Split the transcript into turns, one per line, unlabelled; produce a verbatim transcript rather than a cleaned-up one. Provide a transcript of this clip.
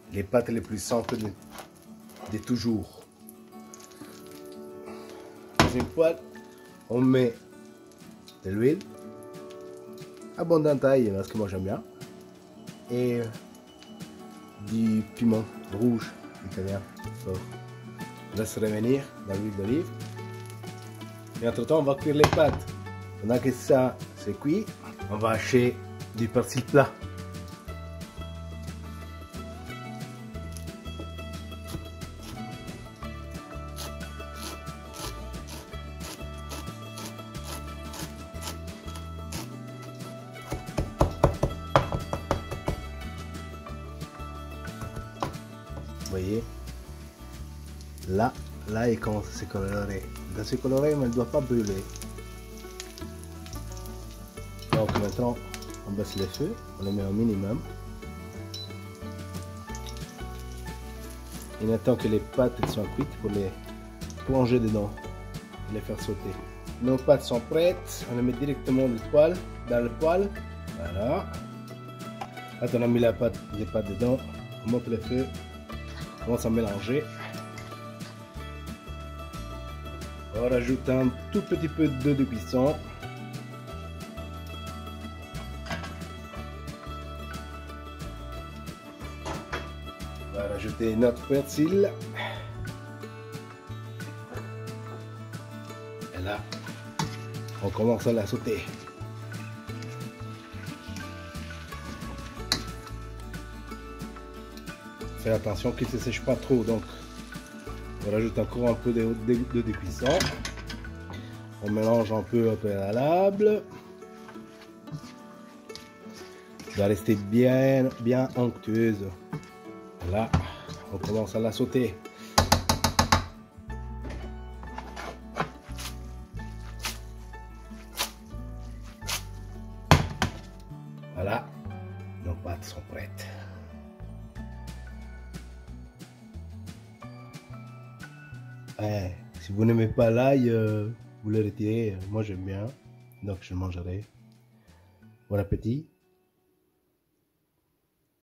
les pâtes les plus simples de, de toujours. Dans une poêle, on met de l'huile, abondante taille parce que moi j'aime bien, et du piment rouge italien fort. On laisse revenir dans l'huile d'olive. Et entre temps, on va cuire les pâtes. Pendant que ça c'est cuit, on va hacher du persil plat. Vous voyez, là, là il commence à se colorer. Il doit se colorer, mais il ne doit pas brûler. Donc maintenant, on baisse les feux, on les met au minimum. Il attend que les pâtes soient cuites pour les plonger dedans et les faire sauter. Nos pâtes sont prêtes, on les met directement dans le poêle, dans le poêle. Voilà. Là, on a mis la pâte, les pâtes dedans, on monte le feu. On commence à mélanger. On rajoute un tout petit peu d'eau de cuisson. On va rajouter notre persil. Et là, on commence à la sauter. Fais attention qu'il ne se sèche pas trop, donc on rajoute encore un peu de, de, de, de cuisson. On mélange un peu au préalable. Ça doit rester bien, bien onctueuse. Là, on commence à la sauter. Voilà, nos pâtes sont prêtes. Ouais, si vous n'aimez pas l'ail, euh, vous le retirez. Moi j'aime bien, donc je mangerai. Bon appétit.